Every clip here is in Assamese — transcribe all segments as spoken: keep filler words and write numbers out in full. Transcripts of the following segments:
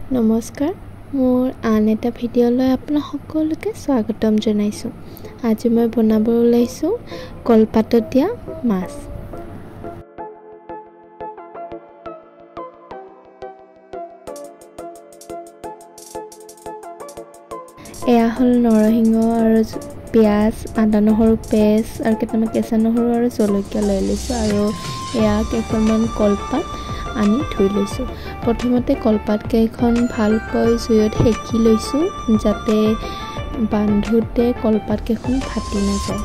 নমস্কাৰ মোৰ আন এটা ভিডিঅ'লৈ আপোনাক সকলোকে স্বাগতম জনাইছোঁ। আজি মই বনাব ওলাইছোঁ কলপাতত দিয়া মাছ। এয়া হ'ল নৰসিংহ আৰু পিঁয়াজ, আদা নহৰু পেষ্ট আৰু কেইটামান কেঁচা নহৰু আৰু জলকীয়া লৈ লৈছোঁ আৰু এয়া কেইখনমান কলপাত আনি ধুই লৈছোঁ। প্ৰথমতে কলপাত কেইখন ভালকৈ জুইত সেকি লৈছোঁ যাতে বান্ধোতে কলপাত কেইখন ফাটি নাযায়।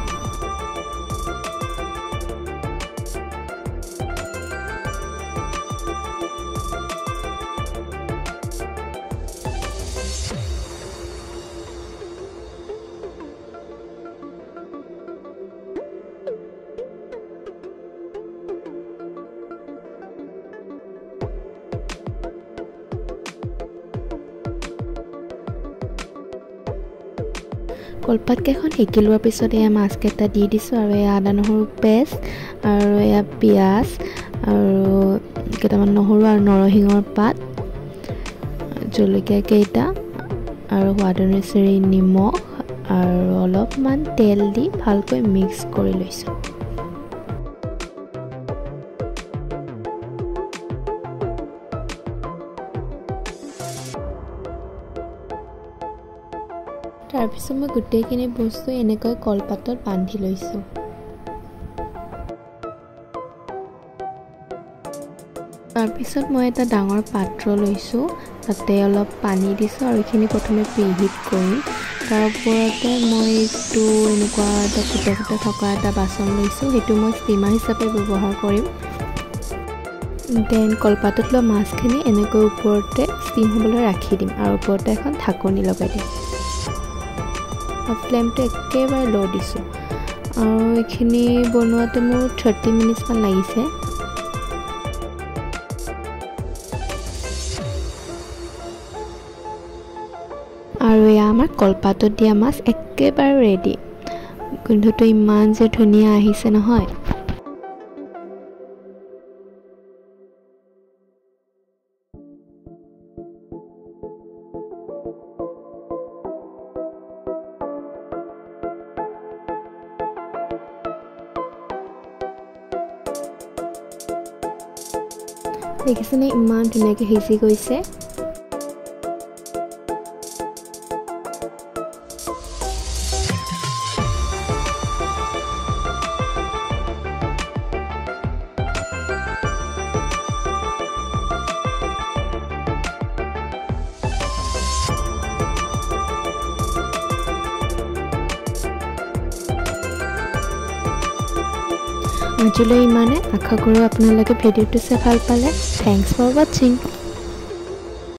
কলপাত কেইখন সেকি লোৱাৰ পিছত এয়া মাছকেইটা দি দিছোঁ আৰু এয়া আদা নহৰু পেষ্ট আৰু এয়া পিঁয়াজ আৰু কেইটামান নহৰু আৰু নৰসিংহৰ পাত, জলকীয়া কেইটা আৰু সোৱাদ অনুসৰি নিমখ আৰু অলপমান তেল দি ভালকৈ মিক্স কৰি লৈছোঁ। তাৰপিছত মই গোটেইখিনি বস্তু এনেকৈ কলপাতত বান্ধি লৈছোঁ। তাৰপিছত মই এটা ডাঙৰ পাত্ৰ লৈছোঁ, তাতে অলপ পানী দিছোঁ আৰু এইখিনি প্ৰথমে প্ৰিহিট কৰিম। তাৰ ওপৰতে মই এইটো এনেকুৱা এটা ফুটা ফুটা থকা এটা বাচন লৈছোঁ, সেইটো মই ষ্টিমাৰ হিচাপে ব্যৱহাৰ কৰিম। দেন কলপাতত লোৱা মাছখিনি এনেকৈ ওপৰতে ষ্টিম হ'বলৈ ৰাখি দিম আৰু ওপৰতে এখন ঢাকনি লগাই দিম। ফ্লেমটো একেবাৰে ল' দিছোঁ আৰু এইখিনি বনোৱাতে মোৰ থাৰ্টি মিনিটছমান লাগিছে। আৰু এয়া আমাৰ কলপাতত দিয়া মাছ একেবাৰে ৰেডি। গোন্ধটো ইমান যে ধুনীয়া আহিছে নহয়। দেখিছেনে ইমান ধুনীয়াকৈ সিজি গৈছে। আজিলৈ ইমানে। আশা কৰোঁ আপোনালোকে ভিডিঅ'টো চাই ভাল পালে। থেংকছ ফৰ ৱাচিং।